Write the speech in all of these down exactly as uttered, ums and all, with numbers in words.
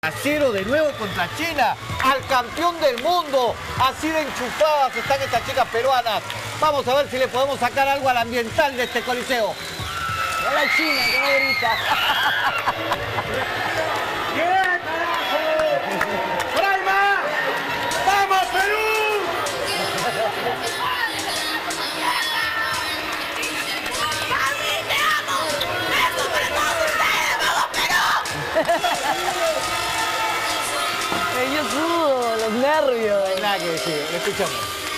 A cero de nuevo contra China, al campeón del mundo. Así de enchufadas están estas chicas peruanas. Vamos a ver si le podemos sacar algo al ambiental de este coliseo. Hola China, qué bonita. ¡Bien, carajo! ¡Braima! ¡Vamos, Perú! ¡Mami, te amo! ¡Besos para todos ustedes! ¡Vamos, Perú! Yo sudo, los nervios. No hay nada que decir, escuchamos.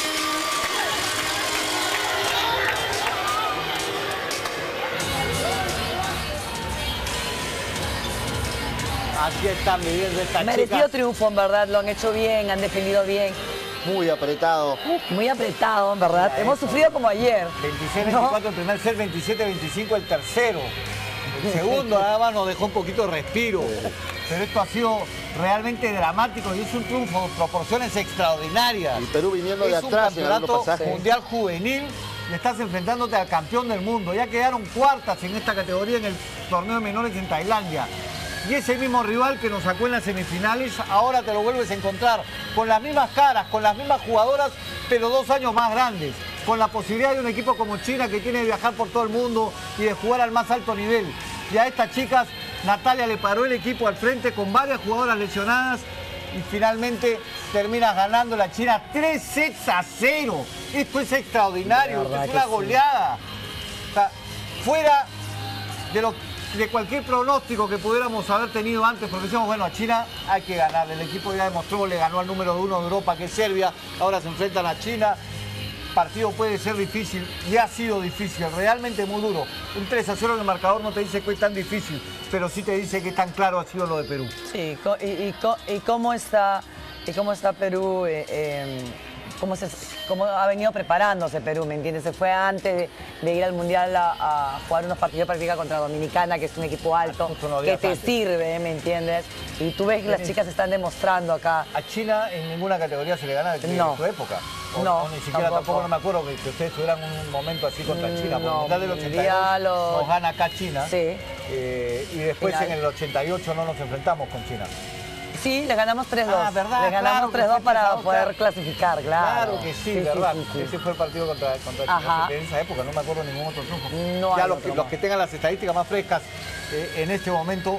Aquí están viviendo estas Merecido chicas. triunfo, en verdad. Lo han hecho bien, han defendido bien. Muy apretado. Muy apretado, en verdad. Ya Hemos eso. sufrido como ayer. veintiséis ¿no? veinticuatro el primer set, veintisiete veinticinco el tercero. El segundo nada más nos dejó un poquito de respiro. Pero esto ha sido realmente dramático y es un triunfo de proporciones extraordinarias. Y Perú viniendo de Es un atrás en algunos campeonato pasajes. mundial juvenil y estás enfrentándote al campeón del mundo. Ya quedaron cuartas en esta categoría en el torneo de menores en Tailandia. Y ese mismo rival que nos sacó en las semifinales, ahora te lo vuelves a encontrar con las mismas caras, con las mismas jugadoras, pero dos años más grandes. Con la posibilidad de un equipo como China que tiene que viajar por todo el mundo y de jugar al más alto nivel. Y a estas chicas, Natalia le paró el equipo al frente con varias jugadoras lesionadas y finalmente terminas ganando la China tres sets a cero. Esto es extraordinario, esto es una goleada. O sea, fuera de, lo, de cualquier pronóstico que pudiéramos haber tenido antes, porque decíamos, bueno, a China hay que ganar. El equipo ya demostró, le ganó al número uno de Europa, que es Serbia, ahora se enfrentan a China. Partido puede ser difícil y ha sido difícil, realmente muy duro. Un tres a cero en el marcador no te dice que es tan difícil, pero sí te dice que tan claro ha sido lo de Perú. Sí, co- y, y co- y cómo está, y cómo está Perú, eh, eh, cómo, se, cómo ha venido preparándose Perú, ¿me entiendes? Se fue antes de, de ir al Mundial a, a jugar unos partidos de práctica contra Dominicana, que es un equipo alto, Justo unos que días te antes. sirve, ¿me entiendes? Y tú ves que las chicas están demostrando acá. A China en ninguna categoría se le gana de No. su época. O, No, o ni siquiera tampoco. tampoco, no me acuerdo que, que ustedes tuvieran un momento así contra Mm, China. Porque no, en el Mundial del ochenta y diría dos lo- nos gana acá China. Sí. Eh, y después Final. en el ochenta y ocho no nos enfrentamos con China. Sí, les ganamos tres dos. Ah, ¿verdad? Les ganamos Claro que tres dos fue para tres a dos, poder claro. clasificar, claro. Claro que sí, ¿verdad? sí, sí. Ese fue el partido contra, contra China. Ajá. En esa época no me acuerdo de ningún otro triunfo. No ya hay los, otro que, los más. que tengan las estadísticas más frescas eh, en este momento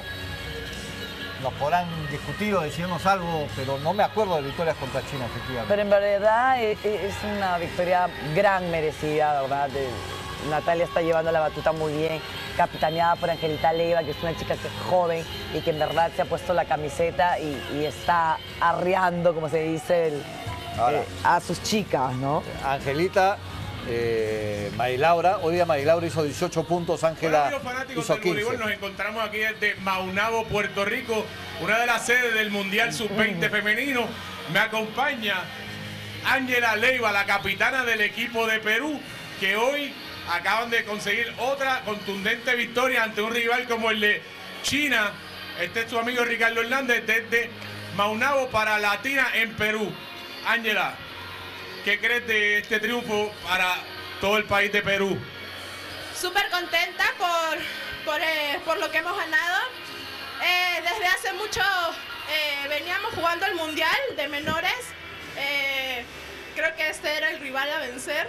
nos podrán discutir o decirnos algo, pero no me acuerdo de victorias contra China, efectivamente. Pero en verdad e- e- es una victoria gran merecida, ¿verdad? De- Natalia está llevando la batuta muy bien, capitaneada por Angelita Leiva, que es una chica que es joven y que en verdad se ha puesto la camiseta y, y está arreando, como se dice, el- Ahora. eh, a sus chicas, ¿no? Angelita, eh, Marilaura, hoy día Marilaura hizo dieciocho puntos, Bueno, Ángela amigos fanáticos hizo del voleibol, quince. nos encontramos aquí desde Maunabo, Puerto Rico, una de las sedes del Mundial sub veinte femenino. Me acompaña Ángela Leiva, la capitana del equipo de Perú, que hoy acaban de conseguir otra contundente victoria ante un rival como el de China. Este es tu amigo Ricardo Hernández desde Maunabo para Latina en Perú. Ángela, ¿qué crees de este triunfo para todo el país de Perú? Súper contenta por, por, eh, por lo que hemos ganado. Eh, desde hace mucho eh, veníamos jugando el Mundial de menores. Eh, creo que este era el rival a vencer.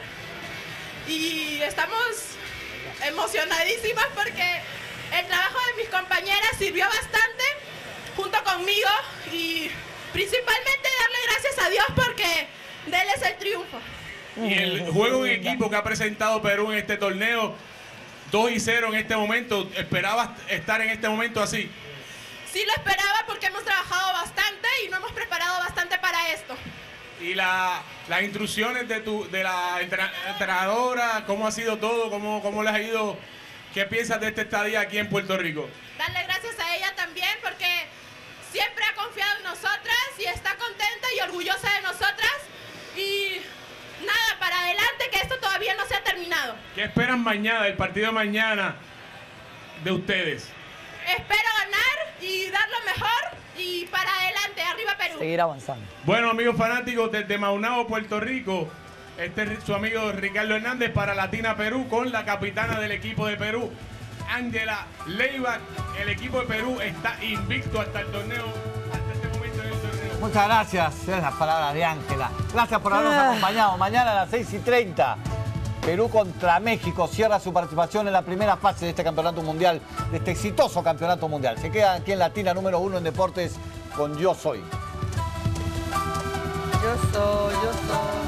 Y estamos emocionadísimas porque el trabajo de mis compañeras sirvió bastante junto conmigo y principalmente darle gracias a Dios porque de él es el triunfo. Y el juego en equipo que ha presentado Perú en este torneo, dos y cero en este momento, ¿esperabas estar en este momento así? Sí lo esperaba porque hemos trabajado bastante y nos hemos preparado bastante para esto. Y la, las instrucciones de tu de la entra- entrenadora, ¿cómo ha sido todo? ¿Cómo, ¿Cómo les ha ido? ¿Qué piensas de esta estadía aquí en Puerto Rico? Darle gracias a ella también porque siempre ha confiado en nosotras y está contenta y orgullosa de nosotras. Y nada, para adelante que esto todavía no se ha terminado. ¿Qué esperan mañana, del partido de mañana de ustedes? Espero ganar y dar lo mejor y para adelante, arriba Perú. Seguir avanzando. Bueno, amigos fanáticos, desde Maunabo, Puerto Rico, este es su amigo Ricardo Hernández para Latina Perú con la capitana del equipo de Perú, Ángela Leiva. El equipo de Perú está invicto hasta el torneo Muchas gracias. Es las palabras de Ángela. Gracias por habernos Ah. acompañado. Mañana a las seis y treinta. Perú contra México cierra su participación en la primera fase de este campeonato mundial, de este exitoso campeonato mundial. Se queda aquí en Latina número uno en deportes con Yo Soy. Yo soy, yo soy.